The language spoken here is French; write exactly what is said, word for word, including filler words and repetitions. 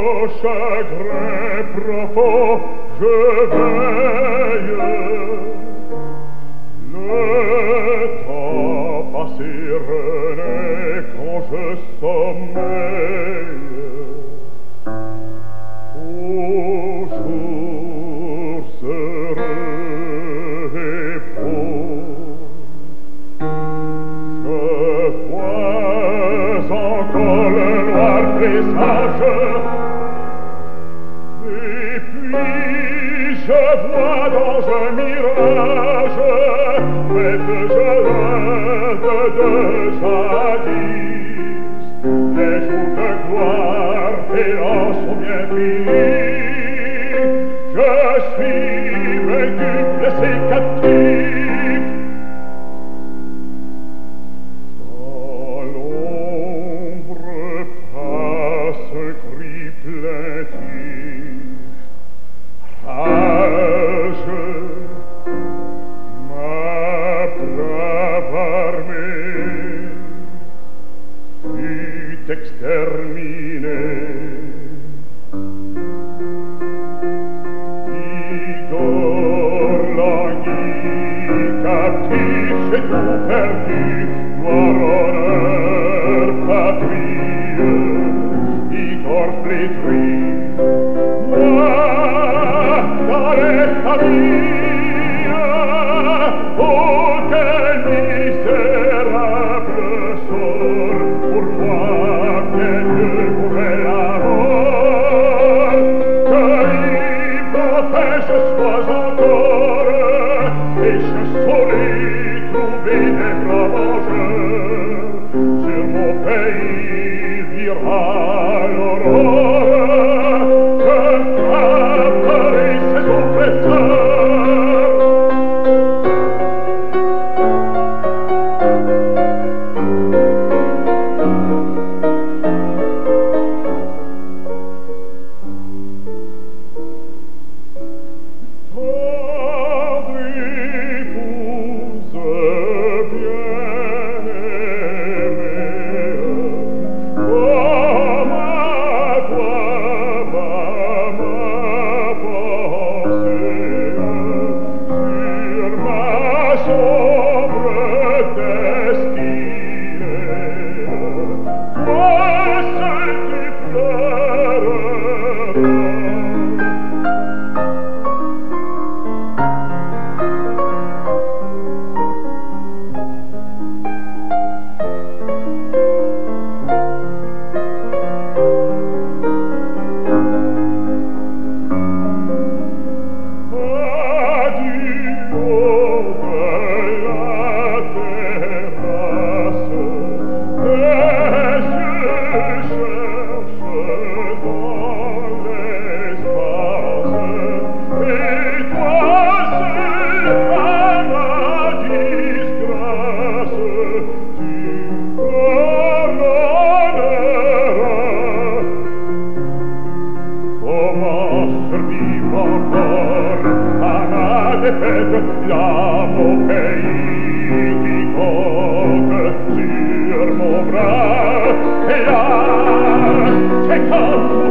Au chagrin profond, je veille. Le temps passé renaît quand je sommeille. Aux jours heureux et beaux, je vois encore le noir présage. Et puis je vois dans un mirage bête je rêve de jadis. Les jours de gloire hélas sont bien finis. Je suis vaincu, blessé, captif. Dans l'ombre passe un cri plaintif. Rage, ma brave armée fut exterminée. Igor languit, captif, j'ai tout perdu. Gloire, honneur, patrie, Igor flétri. Moi, dans les familles, oh, quel misérable sort pour moi, bien que pouvait l'avoir, que libre enfin je sois encore, et je saurai trouver des bras vengeurs. Sur mon pays vivra l'aurore, je frapperai ses oppresseurs. La mon pays qui compte sur mon bras, et là, c'est comme